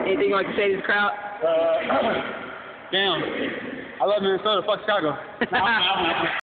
Anything you like to say to this crowd? Damn. I love Minnesota. Fuck Chicago.